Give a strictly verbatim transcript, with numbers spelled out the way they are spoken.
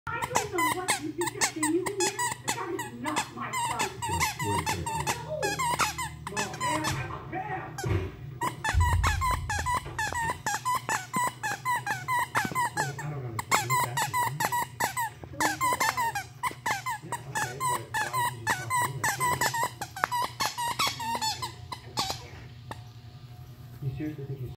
I don't know what you think you're saying. You can hear? That is not my son. Wait, wait, wait. No, ma'am, ma'am. I don't understand. What's happening? Yeah, okay, but why did you talk to me like this? You seriously think he's